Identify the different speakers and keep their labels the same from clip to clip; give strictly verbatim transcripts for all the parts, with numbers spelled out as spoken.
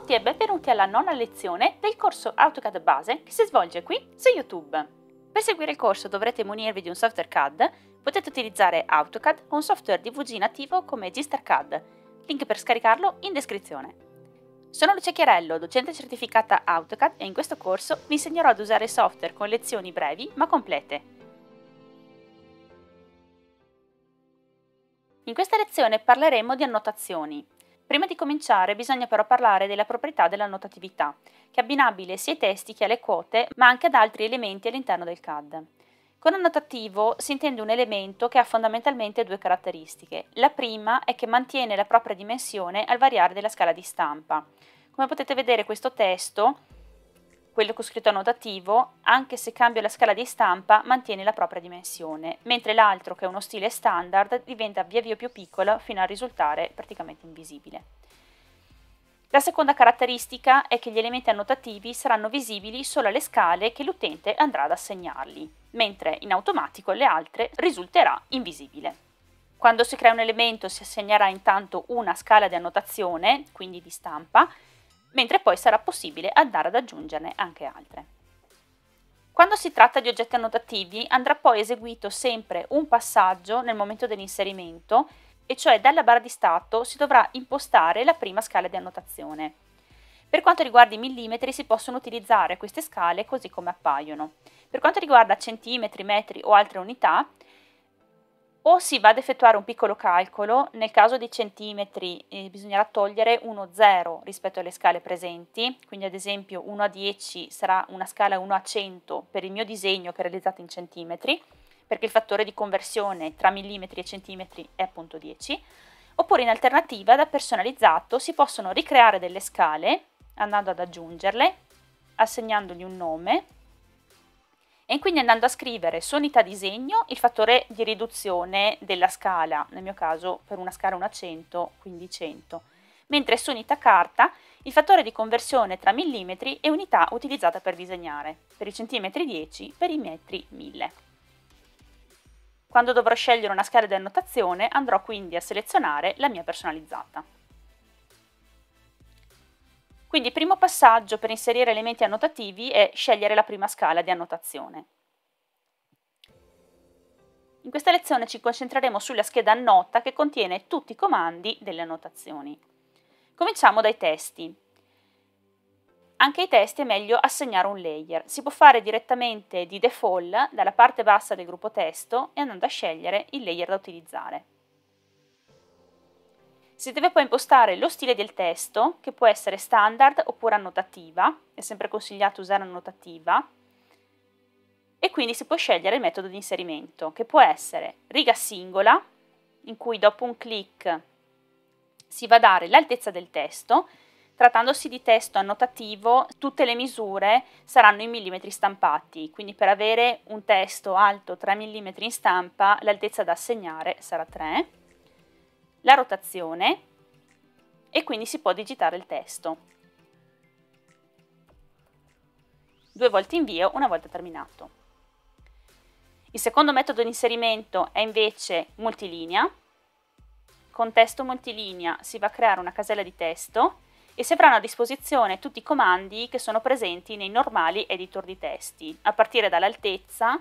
Speaker 1: tutti e benvenuti alla nona lezione del corso AutoCAD Base che si svolge qui su YouTube. Per seguire il corso dovrete munirvi di un software C A D, potete utilizzare AutoCAD o un software D V G nativo come GStarCAD, link per scaricarlo in descrizione. Sono Lucia Chiarello, docente certificata AutoCAD e in questo corso vi insegnerò ad usare software con lezioni brevi ma complete. In questa lezione parleremo di annotazioni. Prima di cominciare bisogna però parlare della proprietà dell'annotatività, che è abbinabile sia ai testi che alle quote, ma anche ad altri elementi all'interno del C A D. Con annotativo si intende un elemento che ha fondamentalmente due caratteristiche. La prima è che mantiene la propria dimensione al variare della scala di stampa. Come potete vedere questo testo, quello con scritto annotativo, anche se cambia la scala di stampa, mantiene la propria dimensione, mentre l'altro, che è uno stile standard, diventa via via più piccolo fino a risultare praticamente invisibile. La seconda caratteristica è che gli elementi annotativi saranno visibili solo alle scale che l'utente andrà ad assegnargli, mentre in automatico alle altre risulterà invisibile. Quando si crea un elemento si assegnerà intanto una scala di annotazione, quindi di stampa, mentre poi sarà possibile andare ad aggiungerne anche altre. Quando si tratta di oggetti annotativi andrà poi eseguito sempre un passaggio nel momento dell'inserimento, e cioè dalla barra di stato si dovrà impostare la prima scala di annotazione. Per quanto riguarda i millimetri si possono utilizzare queste scale così come appaiono. Per quanto riguarda centimetri, metri o altre unità, o si va ad effettuare un piccolo calcolo, nel caso di centimetri eh, bisognerà togliere uno zero rispetto alle scale presenti, quindi ad esempio uno a dieci sarà una scala uno a cento per il mio disegno che è realizzato in centimetri, perché il fattore di conversione tra millimetri e centimetri è appunto dieci, oppure in alternativa da personalizzato si possono ricreare delle scale andando ad aggiungerle, assegnandogli un nome, e quindi andando a scrivere su unità disegno il fattore di riduzione della scala, nel mio caso per una scala uno a cento, quindi cento, mentre su unità carta il fattore di conversione tra millimetri e unità utilizzata per disegnare, per i centimetri dieci, per i metri mille. Quando dovrò scegliere una scala di annotazione andrò quindi a selezionare la mia personalizzata. Quindi il primo passaggio per inserire elementi annotativi è scegliere la prima scala di annotazione. In questa lezione ci concentreremo sulla scheda annota che contiene tutti i comandi delle annotazioni. Cominciamo dai testi. Anche ai testi è meglio assegnare un layer. Si può fare direttamente di default dalla parte bassa del gruppo testo e andando a scegliere il layer da utilizzare. Si deve poi impostare lo stile del testo, che può essere standard oppure annotativa, è sempre consigliato usare annotativa, e quindi si può scegliere il metodo di inserimento, che può essere riga singola, in cui dopo un clic si va a dare l'altezza del testo. Trattandosi di testo annotativo, tutte le misure saranno in millimetri stampati, quindi per avere un testo alto tre millimetri in stampa, l'altezza da assegnare sarà tre. La rotazione, e quindi si può digitare il testo. Due volte invio, una volta terminato. Il secondo metodo di inserimento è invece multilinea. Con testo multilinea si va a creare una casella di testo e si avranno a disposizione tutti i comandi che sono presenti nei normali editor di testi, a partire dall'altezza.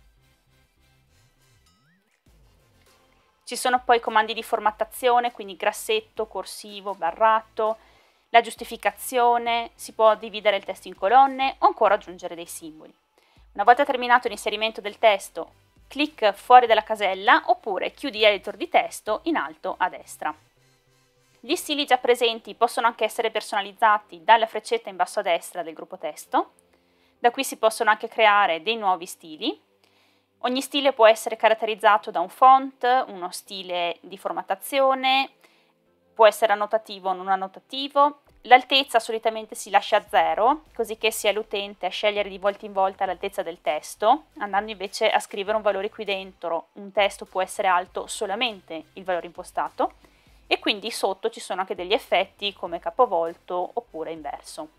Speaker 1: Ci sono poi comandi di formattazione, quindi grassetto, corsivo, barrato, la giustificazione, si può dividere il testo in colonne o ancora aggiungere dei simboli. Una volta terminato l'inserimento del testo, clic fuori dalla casella oppure chiudi editor di testo in alto a destra. Gli stili già presenti possono anche essere personalizzati dalla freccetta in basso a destra del gruppo testo. Da qui si possono anche creare dei nuovi stili. Ogni stile può essere caratterizzato da un font, uno stile di formattazione, può essere annotativo o non annotativo. L'altezza solitamente si lascia a zero, così che sia l'utente a scegliere di volta in volta l'altezza del testo. Andando invece a scrivere un valore qui dentro, un testo può essere alto solamente il valore impostato, e quindi sotto ci sono anche degli effetti come capovolto oppure inverso.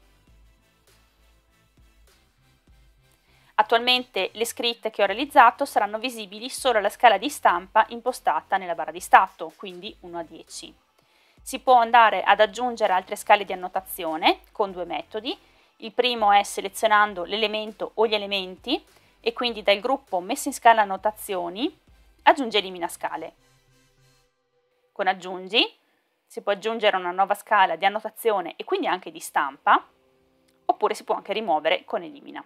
Speaker 1: Attualmente le scritte che ho realizzato saranno visibili solo alla scala di stampa impostata nella barra di stato, quindi uno a dieci. Si può andare ad aggiungere altre scale di annotazione con due metodi. Il primo è selezionando l'elemento o gli elementi e quindi dal gruppo messo in scala annotazioni aggiungi e elimina scale. Con aggiungi si può aggiungere una nuova scala di annotazione e quindi anche di stampa, oppure si può anche rimuovere con elimina.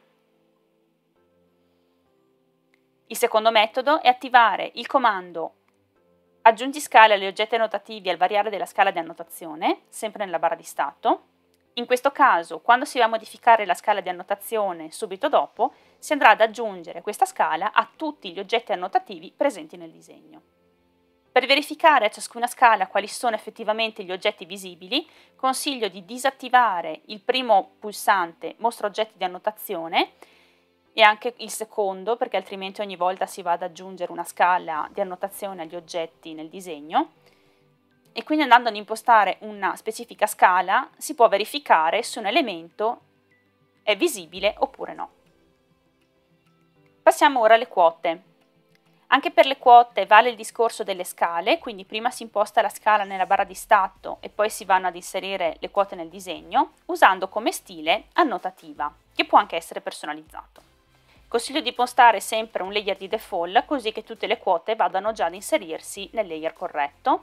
Speaker 1: Il secondo metodo è attivare il comando aggiungi scale agli oggetti annotativi al variare della scala di annotazione, sempre nella barra di stato. In questo caso, quando si va a modificare la scala di annotazione subito dopo, si andrà ad aggiungere questa scala a tutti gli oggetti annotativi presenti nel disegno. Per verificare a ciascuna scala quali sono effettivamente gli oggetti visibili, consiglio di disattivare il primo pulsante Mostra oggetti di annotazione e anche il secondo, perché altrimenti ogni volta si va ad aggiungere una scala di annotazione agli oggetti nel disegno. E quindi andando ad impostare una specifica scala si può verificare se un elemento è visibile oppure no. Passiamo ora alle quote. Anche per le quote vale il discorso delle scale, quindi prima si imposta la scala nella barra di stato e poi si vanno ad inserire le quote nel disegno, usando come stile annotativa, che può anche essere personalizzato. Consiglio di impostare sempre un layer di default, così che tutte le quote vadano già ad inserirsi nel layer corretto.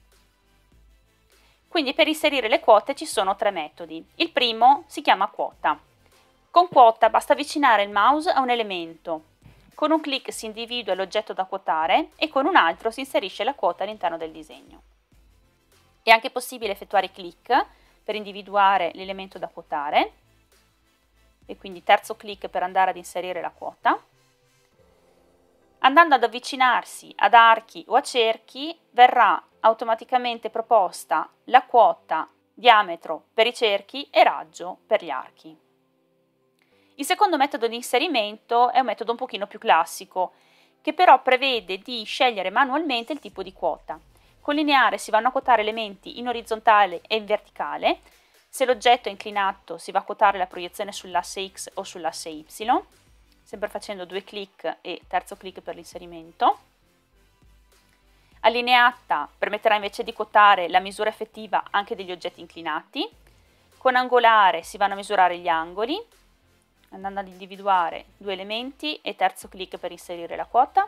Speaker 1: Quindi per inserire le quote ci sono tre metodi. Il primo si chiama quota. Con quota basta avvicinare il mouse a un elemento. Con un clic si individua l'oggetto da quotare e con un altro si inserisce la quota all'interno del disegno. È anche possibile effettuare clic per individuare l'elemento da quotare e quindi terzo clic per andare ad inserire la quota. Andando ad avvicinarsi ad archi o a cerchi verrà automaticamente proposta la quota diametro per i cerchi e raggio per gli archi. Il secondo metodo di inserimento è un metodo un pochino più classico, che però prevede di scegliere manualmente il tipo di quota. Con lineare si vanno a quotare elementi in orizzontale e in verticale. Se l'oggetto è inclinato si va a quotare la proiezione sull'asse X o sull'asse Y, sempre facendo due clic e terzo clic per l'inserimento. Allineata permetterà invece di quotare la misura effettiva anche degli oggetti inclinati. Con angolare si vanno a misurare gli angoli, andando ad individuare due elementi e terzo clic per inserire la quota.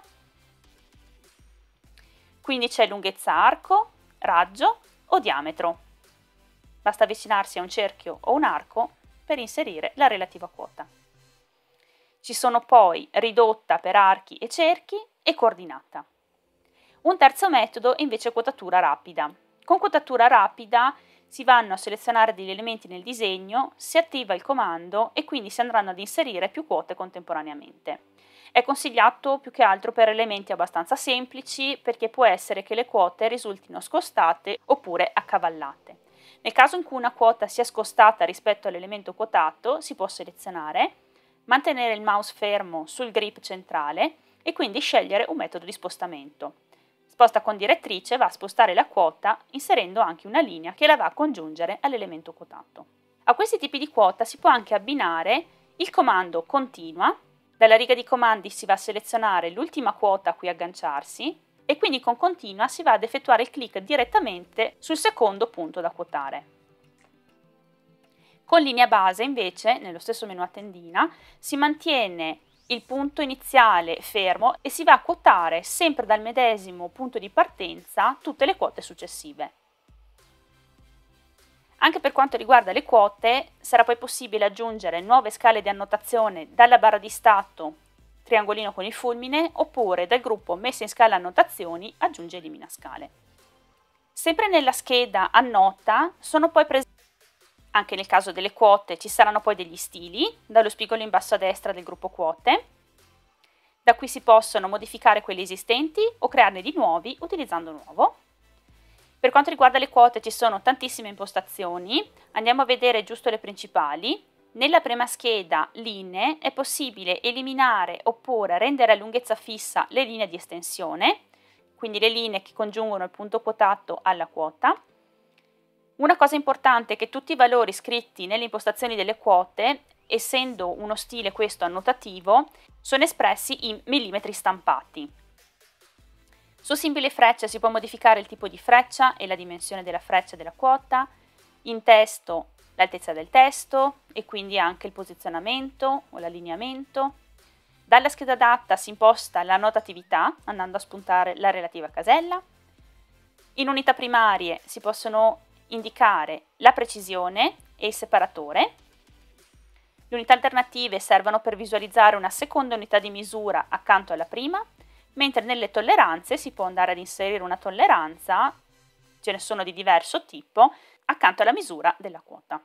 Speaker 1: Quindi c'è lunghezza arco, raggio o diametro. Basta avvicinarsi a un cerchio o un arco per inserire la relativa quota. Ci sono poi ridotta per archi e cerchi e coordinata. Un terzo metodo è invece quotatura rapida. Con quotatura rapida si vanno a selezionare degli elementi nel disegno, si attiva il comando e quindi si andranno ad inserire più quote contemporaneamente. È consigliato più che altro per elementi abbastanza semplici, perché può essere che le quote risultino scostate oppure accavallate. Nel caso in cui una quota sia scostata rispetto all'elemento quotato, si può selezionare, mantenere il mouse fermo sul grip centrale e quindi scegliere un metodo di spostamento. Sposta con direttrice va a spostare la quota inserendo anche una linea che la va a congiungere all'elemento quotato. A questi tipi di quota si può anche abbinare il comando continua. Dalla riga di comandi si va a selezionare l'ultima quota a cui agganciarsi e quindi con continua si va ad effettuare il clic direttamente sul secondo punto da quotare. Con linea base invece, nello stesso menu a tendina, si mantiene il punto iniziale fermo e si va a quotare sempre dal medesimo punto di partenza tutte le quote successive. Anche per quanto riguarda le quote, sarà poi possibile aggiungere nuove scale di annotazione dalla barra di stato triangolino con il fulmine oppure dal gruppo messa in scala annotazioni aggiungi e elimina scale. Sempre nella scheda annota sono poi presenti, anche nel caso delle quote ci saranno poi degli stili, dallo spigolo in basso a destra del gruppo quote. Da qui si possono modificare quelli esistenti o crearne di nuovi utilizzando nuovo. Per quanto riguarda le quote ci sono tantissime impostazioni, andiamo a vedere giusto le principali. Nella prima scheda linee è possibile eliminare oppure rendere a lunghezza fissa le linee di estensione, quindi le linee che congiungono il punto quotato alla quota. Una cosa importante è che tutti i valori scritti nelle impostazioni delle quote, essendo uno stile questo annotativo, sono espressi in millimetri stampati. Su simboli e frecce si può modificare il tipo di freccia e la dimensione della freccia della quota, in testo l'altezza del testo e quindi anche il posizionamento o l'allineamento. Dalla scheda data si imposta la notatività andando a spuntare la relativa casella. In unità primarie si possono indicare la precisione e il separatore. Le unità alternative servono per visualizzare una seconda unità di misura accanto alla prima, mentre nelle tolleranze si può andare ad inserire una tolleranza, ce ne sono di diverso tipo, accanto alla misura della quota.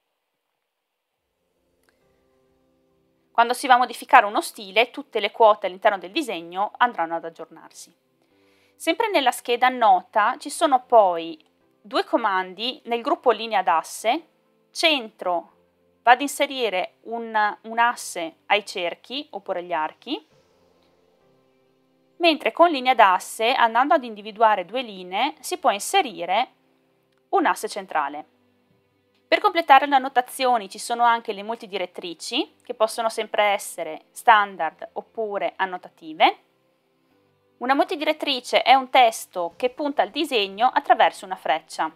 Speaker 1: Quando si va a modificare uno stile, tutte le quote all'interno del disegno andranno ad aggiornarsi. Sempre nella scheda nota ci sono poi due comandi nel gruppo linea d'asse. Centro va ad inserire un, un asse ai cerchi oppure agli archi, mentre con linea d'asse, andando ad individuare due linee, si può inserire un asse centrale. Per completare le annotazioni ci sono anche le multidirettrici, che possono sempre essere standard oppure annotative. Una multidirettrice è un testo che punta al disegno attraverso una freccia.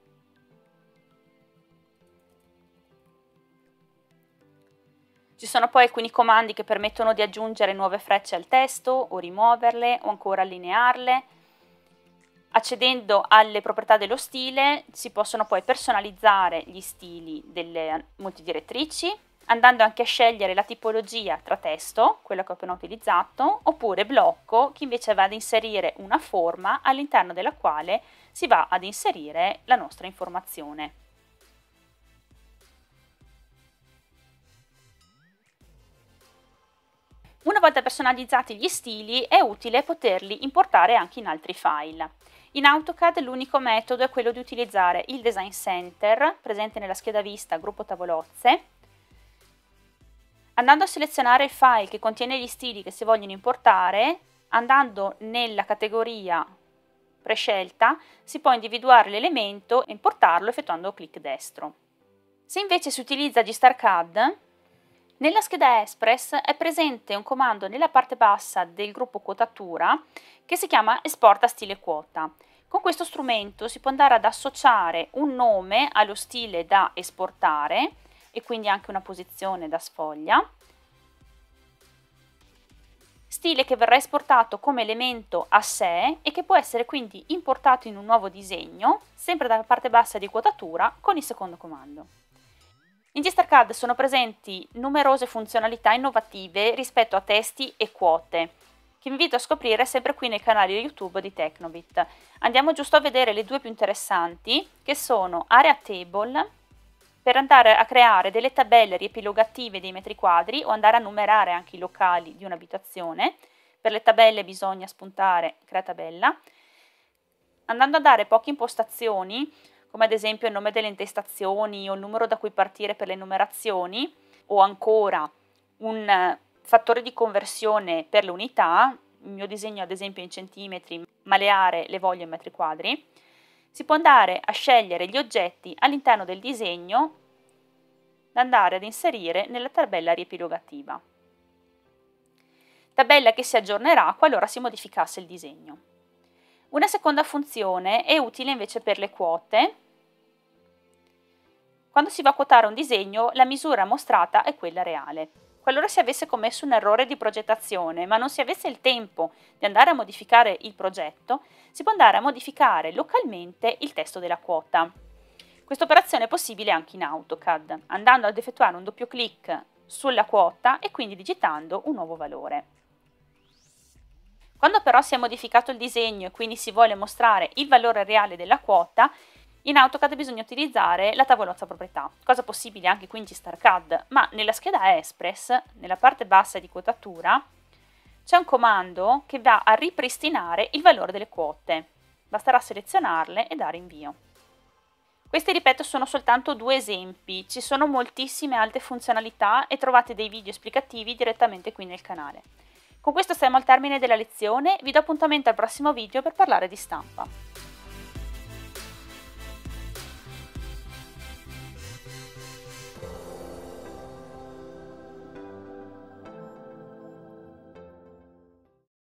Speaker 1: Ci sono poi alcuni comandi che permettono di aggiungere nuove frecce al testo o rimuoverle o ancora allinearle. Accedendo alle proprietà dello stile si possono poi personalizzare gli stili delle multidirettrici, andando anche a scegliere la tipologia tra testo, quello che ho appena utilizzato, oppure blocco, che invece va ad inserire una forma all'interno della quale si va ad inserire la nostra informazione. Una volta personalizzati gli stili è utile poterli importare anche in altri file. In AutoCAD l'unico metodo è quello di utilizzare il Design Center, presente nella scheda vista gruppo tavolozze. Andando a selezionare il file che contiene gli stili che si vogliono importare, andando nella categoria prescelta, si può individuare l'elemento e importarlo effettuando clic destro. Se invece si utilizza GStarCAD, nella scheda Express è presente un comando nella parte bassa del gruppo quotatura che si chiama Esporta stile quota. Con questo strumento si può andare ad associare un nome allo stile da esportare e quindi anche una posizione da sfoglia, stile che verrà esportato come elemento a sé e che può essere quindi importato in un nuovo disegno, sempre dalla parte bassa di quotatura, con il secondo comando. In GStarCAD sono presenti numerose funzionalità innovative rispetto a testi e quote, che vi invito a scoprire sempre qui nel canale YouTube di Tecnobit. Andiamo giusto a vedere le due più interessanti, che sono Area Table, per andare a creare delle tabelle riepilogative dei metri quadri o andare a numerare anche i locali di un'abitazione. Per le tabelle bisogna spuntare Crea tabella. Andando a dare poche impostazioni, come ad esempio il nome delle intestazioni o il numero da cui partire per le numerazioni, o ancora un fattore di conversione per le unità, il mio disegno ad esempio in centimetri, ma le aree le voglio in metri quadri, si può andare a scegliere gli oggetti all'interno del disegno da andare ad inserire nella tabella riepilogativa. Tabella che si aggiornerà qualora si modificasse il disegno. Una seconda funzione è utile invece per le quote. Quando si va a quotare un disegno, la misura mostrata è quella reale. Qualora si avesse commesso un errore di progettazione, ma non si avesse il tempo di andare a modificare il progetto, si può andare a modificare localmente il testo della quota. Questa operazione è possibile anche in AutoCAD, andando ad effettuare un doppio clic sulla quota e quindi digitando un nuovo valore. Quando però si è modificato il disegno e quindi si vuole mostrare il valore reale della quota, in AutoCAD bisogna utilizzare la tavolozza proprietà, cosa possibile anche qui in GStarCAD, ma nella scheda Express, nella parte bassa di quotatura, c'è un comando che va a ripristinare il valore delle quote. Basterà selezionarle e dare invio. Questi, ripeto, sono soltanto due esempi, ci sono moltissime altre funzionalità e trovate dei video esplicativi direttamente qui nel canale. Con questo siamo al termine della lezione, vi do appuntamento al prossimo video per parlare di stampa.